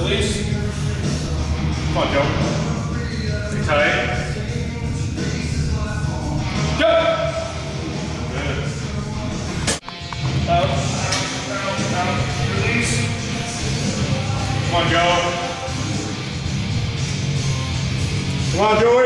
release. Come on, Joe. Stay tight. Go! Good. Out, release. Come on, Joe. Come on, Joey.